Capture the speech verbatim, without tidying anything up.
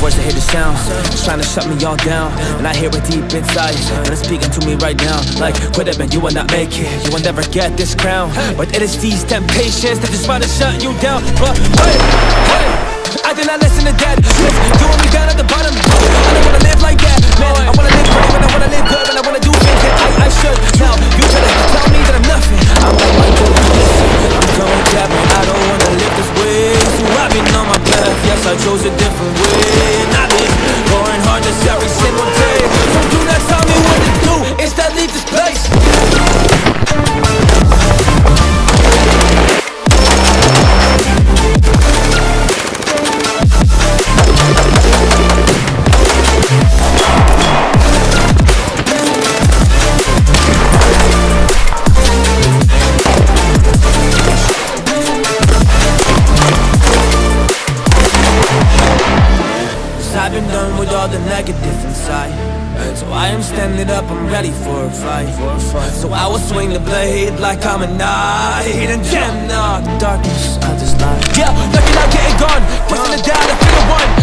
words to hear the sound. It's trying to shut me all down, and I hear it deep inside, and it's speaking to me right now. Like, quit it man, you will not make it, you will never get this crown. But it is these temptations that just try to shut you down. But wait, wait, I did not listen to that. Doing me down at the bottom. I don't wanna live like that, man. I wanna live great, and I wanna live good, and I wanna do things that I, I should. Now, you try to tell me that I'm nothing. I'm like my dude, I'm going down, but I don't wanna live this way. So I've been on my path, yes, I chose a different way. And I've been going hard just every single day. So do not tell me what to do, instead leave this place. I've been done with all the negative inside, so I am standing up, I'm ready for a fight. So I will swing the blade like I'm a knight, and damn, nah, the darkness, I just lie. Yeah, looking out, getting gone, pushing it down, I feel the one.